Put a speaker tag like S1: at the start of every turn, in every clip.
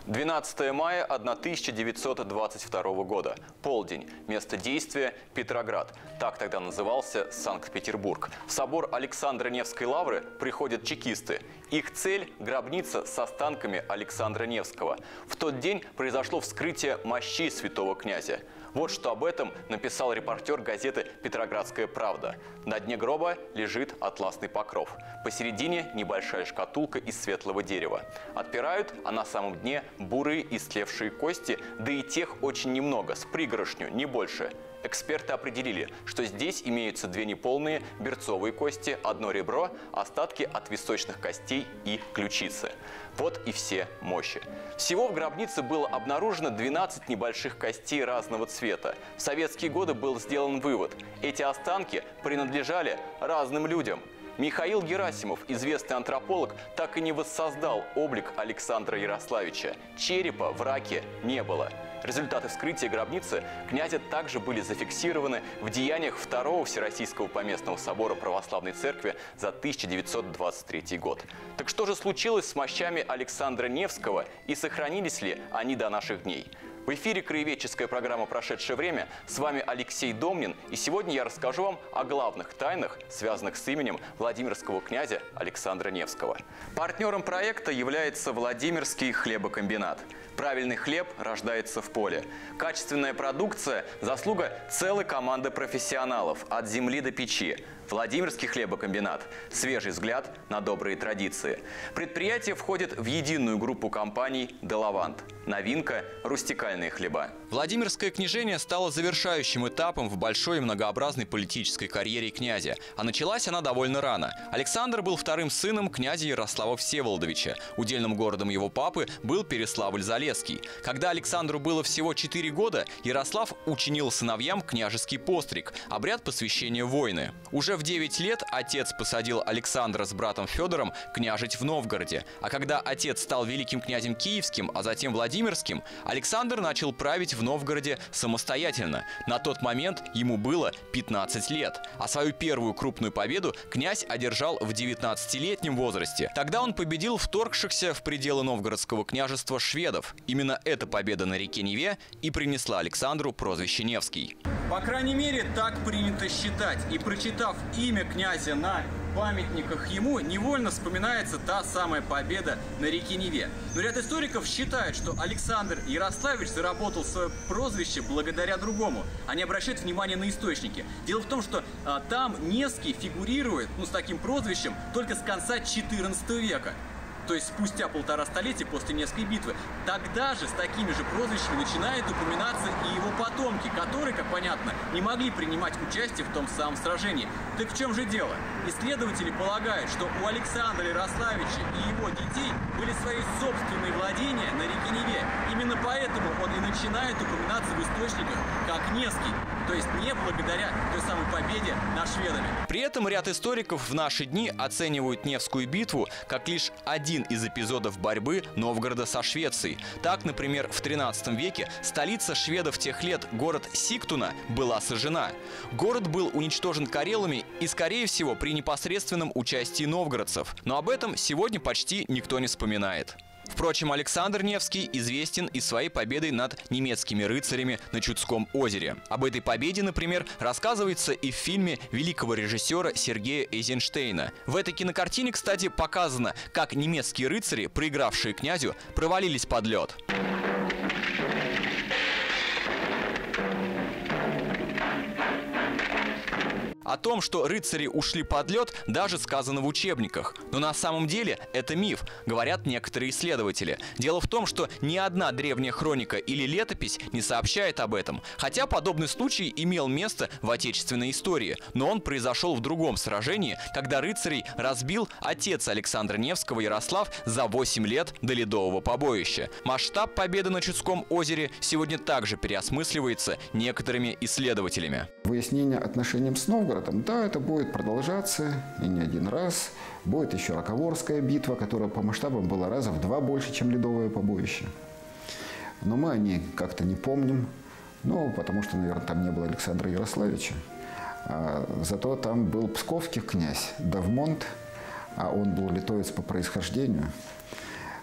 S1: 12 мая 1922 года. Полдень. Место действия – Петроград. Так тогда назывался Санкт-Петербург. В собор Александра Невской лавры приходят чекисты. Их цель – гробница с останками Александра Невского. В тот день произошло вскрытие мощей святого князя. Вот что об этом написал репортер газеты «Петроградская правда». На дне гроба лежит атласный покров. Посередине небольшая шкатулка из светлого дерева. Отпирают, а на самом дне бурые истлевшие кости, да и тех очень немного, с пригоршню, не больше. Эксперты определили, что здесь имеются две неполные берцовые кости, одно ребро, остатки от височных костей и ключицы. Вот и все мощи. Всего в гробнице было обнаружено 12 небольших костей разного цвета. В советские годы был сделан вывод – эти останки принадлежали разным людям. Михаил Герасимов, известный антрополог, так и не воссоздал облик Александра Ярославича. Черепа в раке не было. Результаты вскрытия гробницы князя также были зафиксированы в деяниях Второго Всероссийского поместного собора Православной Церкви за 1923 год. Так что же случилось с мощами Александра Невского и сохранились ли они до наших дней? В эфире краеведческая программа «Прошедшее время». С вами Алексей Домнин. И сегодня я расскажу вам о главных тайнах, связанных с именем Владимирского князя Александра Невского. Партнером проекта является Владимирский хлебокомбинат. Правильный хлеб рождается в поле. Качественная продукция – заслуга целой команды профессионалов от земли до печи. Владимирский хлебокомбинат – свежий взгляд на добрые традиции. Предприятие входит в единую группу компаний «Делавант». Новинка – рустикальные хлеба. Владимирское княжение стало завершающим этапом в большой и многообразной политической карьере князя. А началась она довольно рано. Александр был вторым сыном князя Ярослава Всеволодовича. Удельным городом его папы был Переславль-Залесский. Когда Александру было всего 4 года, Ярослав учинил сыновьям княжеский постриг – обряд посвящения воины. Уже в 9 лет отец посадил Александра с братом Федором княжить в Новгороде. А когда отец стал великим князем Киевским, а затем Владимирским, Александр начал править в Новгороде самостоятельно. На тот момент ему было 15 лет. А свою первую крупную победу князь одержал в 19-летнем возрасте. Тогда он победил вторгшихся в пределы Новгородского княжества шведов. Именно эта победа на реке Неве и принесла Александру прозвище Невский.
S2: По крайней мере, так принято считать. И прочитав имя князя на памятниках ему, невольно вспоминается та самая победа на реке Неве. Но ряд историков считает, что Александр Ярославич заработал свое прозвище благодаря другому. Они обращают внимание на источники. Дело в том, что там Невский фигурирует с таким прозвищем только с конца XIV века. То есть спустя 1,5 столетия после Невской битвы. Тогда же с такими же прозвищами начинают упоминаться и его потомки, которые, как понятно, не могли принимать участие в том самом сражении. Так в чем же дело? Исследователи полагают, что у Александра Ярославича и его детей были свои собственные владения на реке Неве. Именно поэтому он и начинает упоминаться в источниках как Невский. То есть не благодаря той самой победе над шведами.
S1: При этом ряд историков в наши дни оценивают Невскую битву как лишь один из эпизодов борьбы Новгорода со Швецией. Так, например, в XIII веке столица шведов тех лет, город Сигтуна, была сожжена. Город был уничтожен карелами и, скорее всего, при непосредственном участии новгородцев. Но об этом сегодня почти никто не вспоминает. Впрочем, Александр Невский известен и своей победой над немецкими рыцарями на Чудском озере. Об этой победе, например, рассказывается и в фильме великого режиссера Сергея Эйзенштейна. В этой кинокартине, кстати, показано, как немецкие рыцари, проигравшие князю, провалились под лед. О том, что рыцари ушли под лед, даже сказано в учебниках. Но на самом деле это миф, говорят некоторые исследователи. Дело в том, что ни одна древняя хроника или летопись не сообщает об этом. Хотя подобный случай имел место в отечественной истории. Но он произошел в другом сражении, когда рыцарей разбил отец Александра Невского Ярослав за 8 лет до ледового побоища. Масштаб победы на Чудском озере сегодня также переосмысливается некоторыми исследователями.
S3: Выяснение отношений с Новгородом, да, это будет продолжаться и не один раз. Будет еще Роковорская битва, которая по масштабам была раза в 2 больше, чем ледовое побоище. Но мы о ней как-то не помним, потому что, наверное, там не было Александра Ярославича. Зато там был псковский князь Давмонт, а он был литовец по происхождению.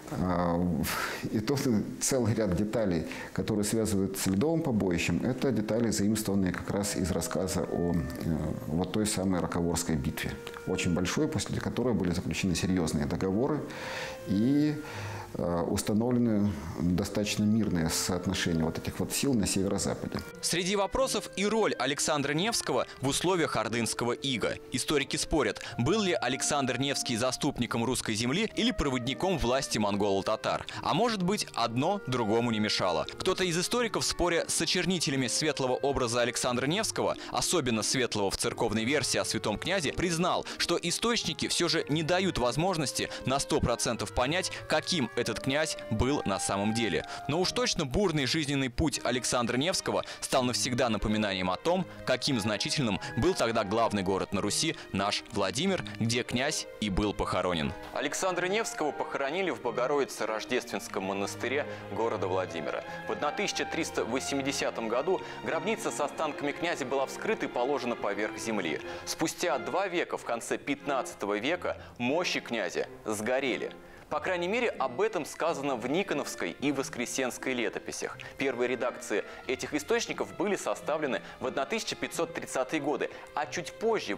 S3: И тот целый ряд деталей, которые связывают с ледовым побоищем, это детали, заимствованные как раз из рассказа о вот той самой Роковорской битве. Очень большой, после которой были заключены серьезные договоры и установлены достаточно мирные соотношения вот этих вот сил на северо-западе.
S1: Среди вопросов и роль Александра Невского в условиях ордынского ига. Историки спорят, был ли Александр Невский заступником русской земли или проводником власти монголо-татар. А может быть, одно другому не мешало. Кто-то из историков, споря с очернителями светлого образа Александра Невского, особенно светлого в церковной версии о святом князе, признал, что источники все же не дают возможности на 100% понять, каким этот князь был на самом деле. Но уж точно бурный жизненный путь Александра Невского стал навсегда напоминанием о том, каким значительным был тогда главный город на Руси, наш Владимир, где князь и был похоронен. Александра Невского похоронили в Богородице-Рождественском монастыре города Владимира. В 1380 году гробница с останками князя была вскрыта и положена поверх земли. Спустя 2 века, в конце 15 века, мощи князя сгорели. По крайней мере, об этом сказано в Никоновской и Воскресенской летописях. Первые редакции этих источников были составлены в 1530-е годы, а чуть позже, в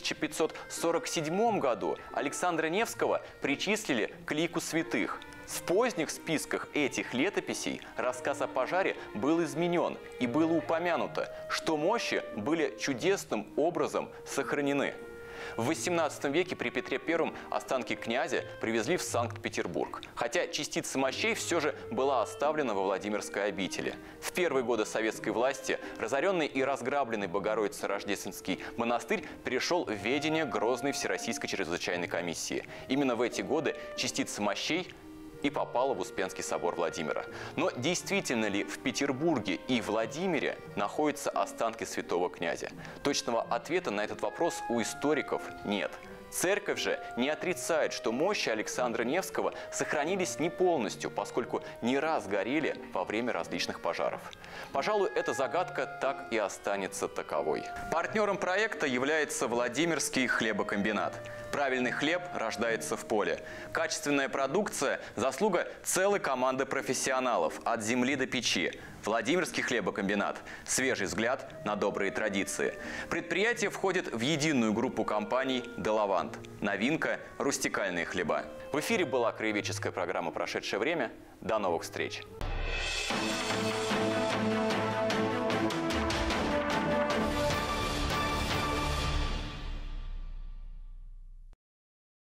S1: 1547 году, Александра Невского причислили к лику святых. В поздних списках этих летописей рассказ о пожаре был изменен, и было упомянуто, что мощи были чудесным образом сохранены. В XVIII веке при Петре I останки князя привезли в Санкт-Петербург, хотя частица мощей все же была оставлена во Владимирской обители. В первые годы советской власти разоренный и разграбленный Богородице-Рождественский монастырь перешел в ведение Грозной Всероссийской чрезвычайной комиссии. Именно в эти годы частица мощей и попала в Успенский собор Владимира. Но действительно ли в Петербурге и Владимире находятся останки святого князя? Точного ответа на этот вопрос у историков нет. Церковь же не отрицает, что мощи Александра Невского сохранились не полностью, поскольку не раз горели во время различных пожаров. Пожалуй, эта загадка так и останется таковой. Партнером проекта является Владимирский хлебокомбинат. Правильный хлеб рождается в поле. Качественная продукция – заслуга целой команды профессионалов от земли до печи. Владимирский хлебокомбинат – свежий взгляд на добрые традиции. Предприятие входит в единую группу компаний «Делавант». Новинка – рустикальные хлеба. В эфире была краеведческая программа «Прошедшее время». До новых встреч!